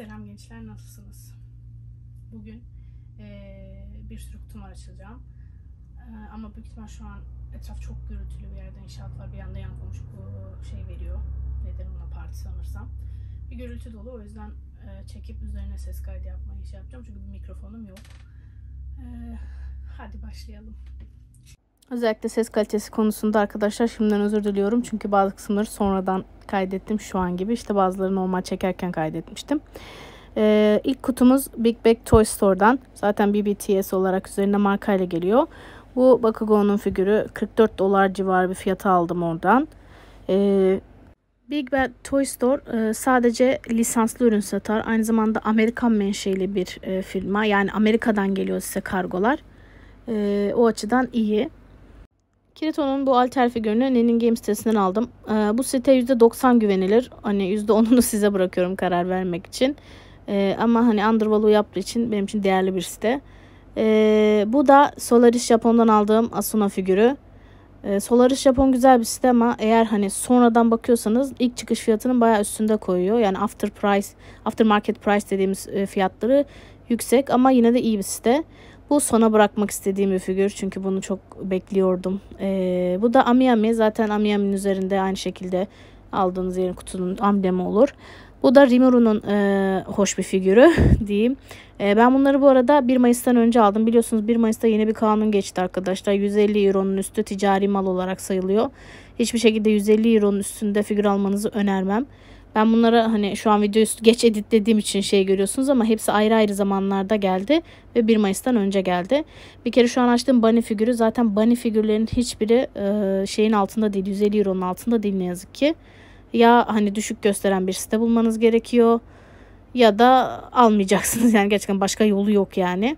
Selam gençler, nasılsınız? Bugün bir sürü kutum açacağım. Ama büyük ihtimal şu an etraf çok gürültülü bir yerde, inşaat var, bir yanda yan komşu bu şey veriyor. Neden ona, parti sanırsam. Bir gürültü dolu, o yüzden çekip üzerine ses kaydı yapmayı yapacağım. Çünkü bir mikrofonum yok. Hadi başlayalım. Özellikle ses kalitesi konusunda arkadaşlar şimdiden özür diliyorum. Çünkü bazı kısımları sonradan kaydettim şu an gibi. İşte bazıları normal çekerken kaydetmiştim. İlk kutumuz Big Bag Toy Store'dan. Zaten BBTS olarak üzerinde markayla geliyor. Bu Bakugan'ın figürü. $44 civarı bir fiyata aldım oradan. Big Bad Toy Store sadece lisanslı ürün satar. Aynı zamanda Amerikan menşeli bir firma. Yani Amerika'dan geliyor size kargolar. O açıdan iyi. Kirito'nun bu alter figürünü Nenin Game sitesinden aldım. Bu site %90 güvenilir. Hani %10'unu size bırakıyorum karar vermek için. Ama hani undervalue yaptığı için benim için değerli bir site. Bu da Solaris Japon'dan aldığım Asuna figürü. Solaris Japon güzel bir site ama eğer hani sonradan bakıyorsanız ilk çıkış fiyatının bayağı üstünde koyuyor. Yani after market price dediğimiz fiyatları yüksek ama yine de iyi bir site. Bu sona bırakmak istediğim bir figür. Çünkü bunu çok bekliyordum. Bu da Ami. Zaten Ami'nin üzerinde aynı şekilde aldığınız yerin kutunun amblemi olur. Bu da Rimuru'nun hoş bir figürü diyeyim. Ben bunları bu arada 1 Mayıs'tan önce aldım. Biliyorsunuz 1 Mayıs'ta yeni bir kanun geçti arkadaşlar. 150 Euro'nun üstü ticari mal olarak sayılıyor. Hiçbir şekilde 150 Euro'nun üstünde figür almanızı önermem. Ben bunları hani şu an videoyu geç editlediğim için görüyorsunuz ama hepsi ayrı ayrı zamanlarda geldi ve 1 Mayıs'tan önce geldi. Bir kere şu an açtığım bunny figürü, zaten bunny figürlerin hiçbiri şeyin altında değil, 150 Euro'nun altında değil ne yazık ki. Ya hani düşük gösteren bir site bulmanız gerekiyor ya da almayacaksınız, yani gerçekten başka yolu yok yani.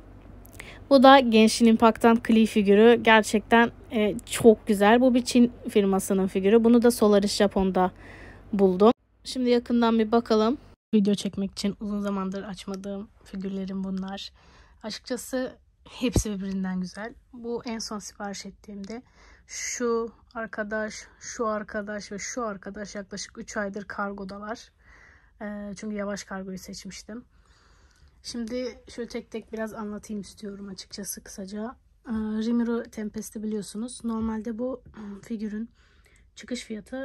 Bu da Genshin Impact'tan Klee figürü, gerçekten çok güzel. Bu bir Çin firmasının figürü. Bunu da Solaris Japon'da buldum. Şimdi yakından bir bakalım. Video çekmek için uzun zamandır açmadığım figürlerim bunlar. Açıkçası hepsi birbirinden güzel. Bu en son sipariş ettiğimde şu arkadaş, şu arkadaş ve şu arkadaş yaklaşık 3 aydır kargodalar. Çünkü yavaş kargoyu seçmiştim. Şimdi şöyle tek tek biraz anlatayım istiyorum açıkçası kısaca. Rimuru Tempest'i biliyorsunuz. Normalde bu figürün çıkış fiyatı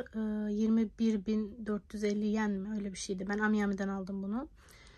21.450 yen mi, öyle bir şeydi. Ben Ami'den aldım bunu.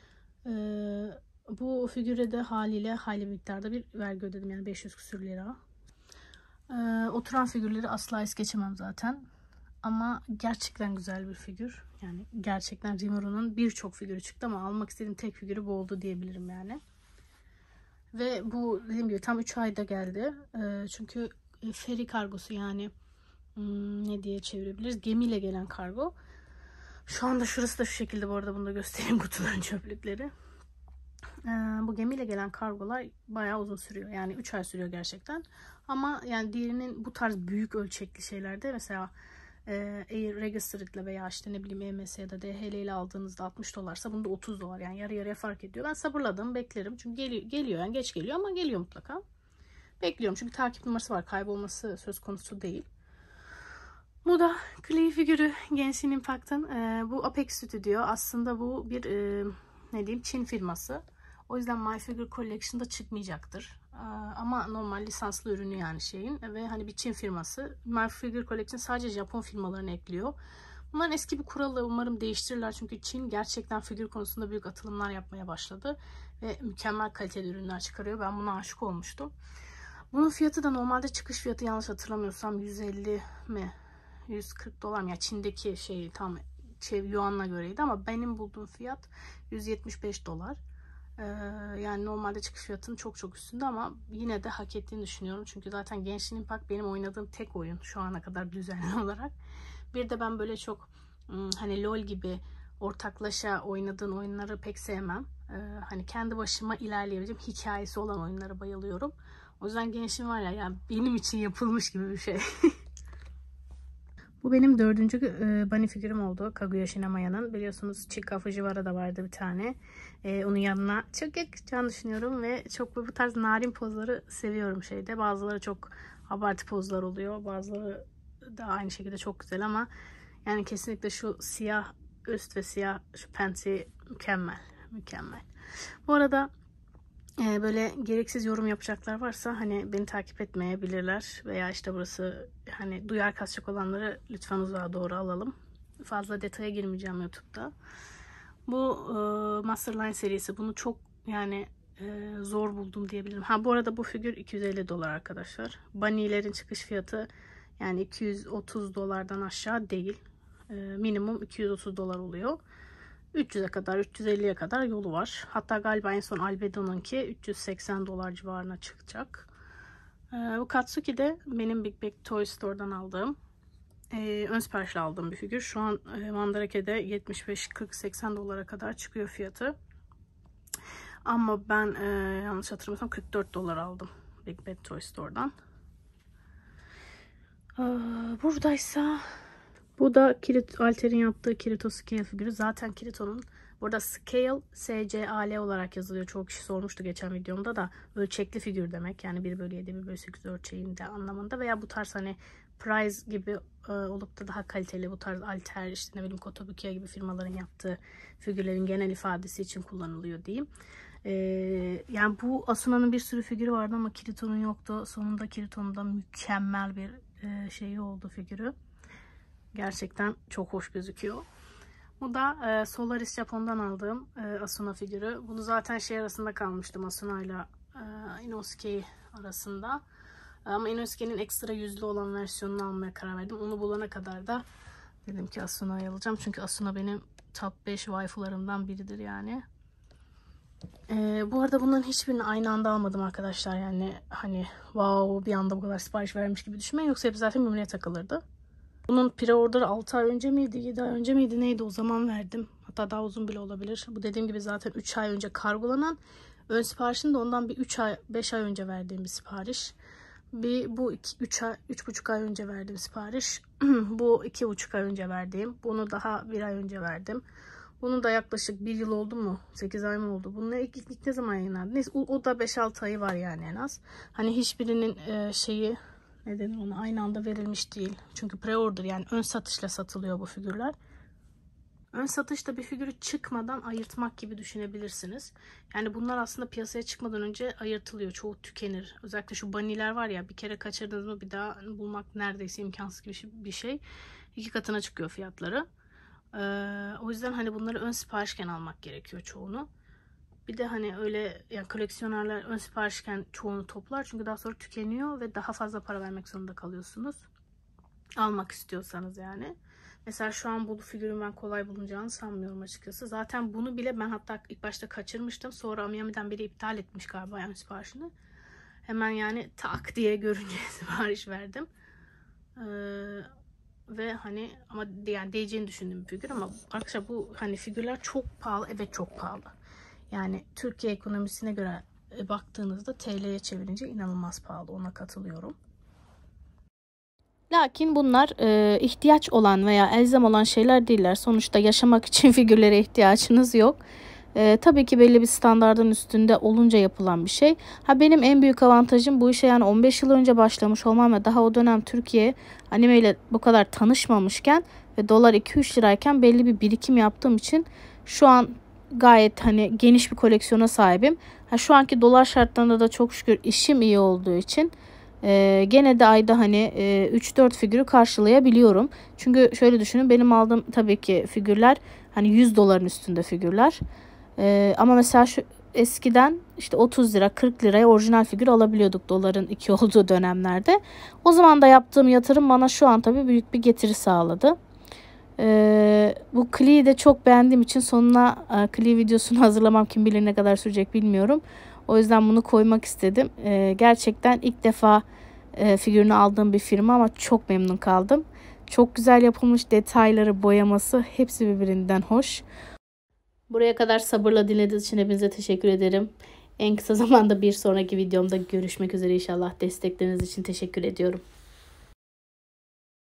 Bu figüre de haliyle hayli miktarda bir vergi ödedim, yani 500 küsür lira. Oturan figürleri asla es geçemem zaten. Ama gerçekten güzel bir figür. Yani gerçekten Rimuru'nun birçok figürü çıktı ama almak istediğim tek figürü bu oldu diyebilirim yani. Ve bu dediğim gibi tam 3 ayda geldi. Çünkü feri kargosu, yani ne diye çevirebiliriz? Gemiyle gelen kargo. Şu anda şurası da şu şekilde, bu arada bunu da göstereyim, kutuların çöplükleri. Bu gemiyle gelen kargolar bayağı uzun sürüyor. Yani 3 ay sürüyor gerçekten. Ama yani diğerinin bu tarz büyük ölçekli şeylerde, mesela Air Registered'le veya işte ne bileyim EMS ya da DHL ile aldığınızda $60'sa bunda $30, yani yarı yarıya fark ediyor. Ben sabırladım, beklerim. Çünkü geliyor yani, geç geliyor ama geliyor mutlaka. Bekliyorum çünkü takip numarası var. Kaybolması söz konusu değil. Bu da Klee figürü Genshin Impact'ın. Bu Apex Studio. Aslında bu bir ne diyeyim, Çin firması. O yüzden My Figure Collection'da çıkmayacaktır. Ama normal lisanslı ürünü yani şeyin. Ve hani bir Çin firması. My Figure Collection sadece Japon firmalarını ekliyor. Bunların eski bir kuralı, umarım değiştirirler. Çünkü Çin gerçekten figür konusunda büyük atılımlar yapmaya başladı. Ve mükemmel kaliteli ürünler çıkarıyor. Ben buna aşık olmuştum. Bunun fiyatı da normalde çıkış fiyatı, yanlış hatırlamıyorsam 150 mi? $140 mı? Ya Çin'deki şey tam yuanla göreydi ama benim bulduğum fiyat $175. Yani normalde çıkış fiyatının çok çok üstünde ama yine de hak ettiğini düşünüyorum. Çünkü zaten Genshin Impact benim oynadığım tek oyun şu ana kadar düzenli olarak. Bir de ben böyle çok hani LOL gibi ortaklaşa oynadığın oyunları pek sevmem. Hani kendi başıma ilerleyebileceğim hikayesi olan oyunlara bayılıyorum. O yüzden Genshin var ya, yani benim için yapılmış gibi bir şey. Bu benim 4. bunny figürüm oldu. Kaguya Shinemaya'nın. Biliyorsunuz Chika Fujiwara'da vardı bir tane. Onun yanına çok yakışacağını düşünüyorum ve çok bu tarz narin pozları seviyorum şeyde. Bazıları çok abartı pozlar oluyor. Bazıları da aynı şekilde çok güzel ama yani kesinlikle şu siyah üst ve siyah şu pensi mükemmel. Mükemmel. Bu arada böyle gereksiz yorum yapacaklar varsa hani beni takip etmeyebilirler. Veya işte burası hani duyar kasacak olanları lütfen uzağa doğru alalım. Fazla detaya girmeyeceğim YouTube'da. Bu Masterline serisi. Bunu çok yani zor buldum diyebilirim. Ha bu arada bu figür $250 arkadaşlar. Bunny'lerin çıkış fiyatı yani $230'dan aşağı değil. Minimum $230 oluyor. 300'e kadar, 350'ye kadar yolu var. Hatta galiba en son Albedo'nunki $380 civarına çıkacak. Bu Katsuki de benim Big Bag Toy Store'dan aldığım ön siparişle aldığım bir figür. Şu an Mandarake'de 75, 40, $80 kadar çıkıyor fiyatı. Ama ben yanlış hatırlamıyorsam $44 aldım Big Bad Toy Store'dan. Buradaysa bu da Alter'in yaptığı Kirito Scale figürü. Zaten Kirito'nun burada Scale SCAL olarak yazılıyor. Çok kişi sormuştu geçen videomda da. Ölçekli figür demek. Yani 1/7, 1/8 ölçeğinde anlamında. Veya bu tarz hani Prize gibi olup da daha kaliteli bu tarz Alter işte ne bileyim Kotobukiya gibi firmaların yaptığı figürlerin genel ifadesi için kullanılıyor diyeyim. Yani bu Asuna'nın bir sürü figürü vardı ama Kirito'nun yoktu. Sonunda Kirito'nun da mükemmel bir şeyi oldu figürü. Gerçekten çok hoş gözüküyor. Bu da Solaris Japon'dan aldığım Asuna figürü. Bunu zaten şey arasında kalmıştım Asuna ile Inosuke arasında. Ama Inosuke'nin ekstra yüzlü olan versiyonunu almaya karar verdim. Onu bulana kadar da dedim ki Asuna'yı alacağım. Çünkü Asuna benim top 5 waifularımdan biridir yani. Bu arada bunların hiçbirini aynı anda almadım arkadaşlar. Yani hani wow bir anda bu kadar sipariş vermiş gibi düşünmeyin. Yoksa hep zaten birbirine takılırdı. Bunun pre-order 6 ay önce miydi, 7 ay önce miydi neydi o zaman verdim. Hatta daha uzun bile olabilir. Bu dediğim gibi zaten 3 ay önce kargolanan. Ön siparişini de ondan bir 3 ay, 5 ay önce verdiğim bir sipariş. Bu 3,5 ay önce verdiğim sipariş. Bu 2,5 ay önce verdiğim. Bunu daha 1 ay önce verdim. Bunun da yaklaşık 1 yıl oldu mu? 8 ay mı oldu? Bunun ilk ne zaman yayınlandı? Neyse o da 5-6 ayı var yani en az. Hani hiçbirinin şeyi ne denir ona aynı anda verilmiş değil. Çünkü pre-order yani ön satışla satılıyor bu figürler. Ön satışta bir figürü çıkmadan ayırtmak gibi düşünebilirsiniz. Yani bunlar aslında piyasaya çıkmadan önce ayırtılıyor. Çoğu tükenir. Özellikle şu bunny'ler var ya bir kere kaçırdınız mı bir daha bulmak neredeyse imkansız gibi bir şey. 2 katına çıkıyor fiyatları. O yüzden hani bunları ön siparişken almak gerekiyor çoğunu. Bir de hani öyle yani koleksiyonerler ön siparişken çoğunu toplar. Çünkü daha sonra tükeniyor ve daha fazla para vermek zorunda kalıyorsunuz. Almak istiyorsanız yani. Mesela şu an bu figürün ben kolay bulunacağını sanmıyorum açıkçası. Zaten bunu bile ben hatta ilk başta kaçırmıştım. Sonra Miami'den biri iptal etmiş galiba ön siparişini. Hemen yani tak diye görünce sipariş verdim. Ve hani ama yani değeceğini düşündüğüm bir figür ama arkadaşlar bu hani figürler çok pahalı. Evet çok pahalı. Yani Türkiye ekonomisine göre baktığınızda TL'ye çevirince inanılmaz pahalı. Ona katılıyorum. Lakin bunlar ihtiyaç olan veya elzem olan şeyler değiller. Sonuçta yaşamak için figürlere ihtiyacınız yok. Tabii ki belli bir standardın üstünde olunca yapılan bir şey. Benim en büyük avantajım bu işe yani 15 yıl önce başlamış olmam ve daha o dönem Türkiye anime ile bu kadar tanışmamışken ve dolar 2-3 lirayken belli bir birikim yaptığım için şu an gayet hani geniş bir koleksiyona sahibim. Şu anki dolar şartlarında da çok şükür işim iyi olduğu için gene de ayda hani 3-4 figürü karşılayabiliyorum. Çünkü şöyle düşünün benim aldığım tabii ki figürler hani $100 üstünde figürler. Ama mesela şu eskiden işte 30 lira 40 liraya orijinal figür alabiliyorduk doların 2 olduğu dönemlerde. O zaman da yaptığım yatırım bana şu an tabii büyük bir getiri sağladı. Bu Klee'yi de çok beğendiğim için sonuna Klee videosunu hazırlamam kim bilir ne kadar sürecek bilmiyorum. O yüzden bunu koymak istedim. Gerçekten ilk defa figürünü aldığım bir firma ama çok memnun kaldım. Çok güzel yapılmış detayları, boyaması hepsi birbirinden hoş. Buraya kadar sabırla dinlediğiniz için hepinize teşekkür ederim. En kısa zamanda bir sonraki videomda görüşmek üzere inşallah. Destekleriniz için teşekkür ediyorum.